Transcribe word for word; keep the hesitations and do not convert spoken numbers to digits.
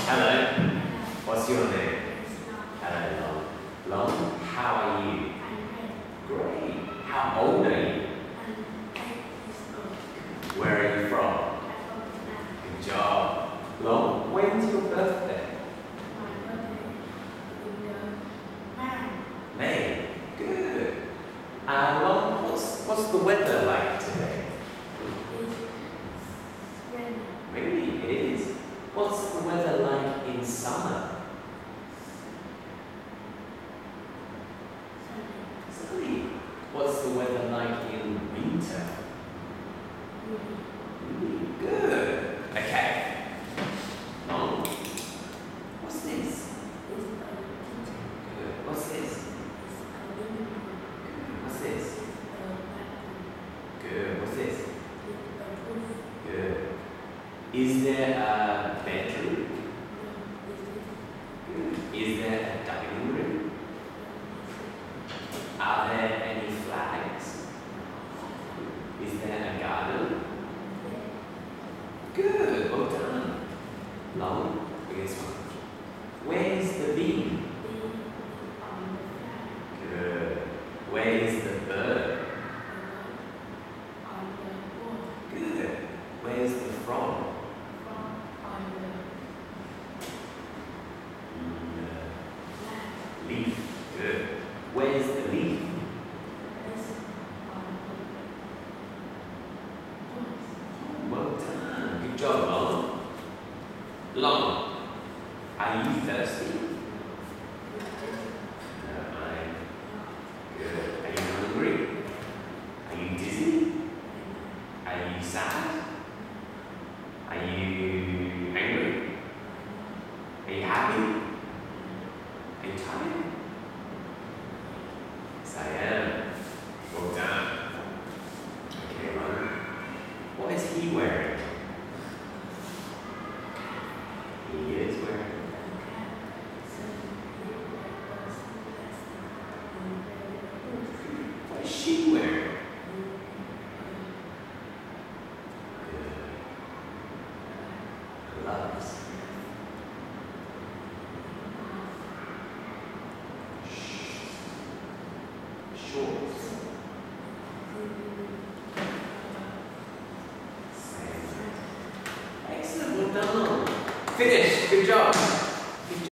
Hello. What's your name? Hello, Long. Long, how are you? Great. How old are you? Where are you from? Good job. Long, when's your birthday? May. Good. Uh, Long, what's, what's the weather like today? Really, it is. What's the weather like in summer? Sunny. What's the weather like in winter? Really good. Okay. Long. What's this? Good. What's this? What's this? Good. What's this? Good. Is there a bedroom? Good. Is there a dining room? Are there any flags? Is there a garden? Good. Well done. Long. This one. Where is the bee? Good. Where is the bird? Good. Where's the frog? Leaf. Good. Where's the leaf? Well done. Good job, Long. Long. Are you thirsty? No, I'm good. Are you hungry? Are you dizzy? Are you sad? Are you angry? Are you happy? Are you tired? Yes, I am. Well done. Okay, Ron. What is he wearing? He is wearing. What is she wearing? Good. Gloves. Shorts. Excellent, well done. Finish, good job.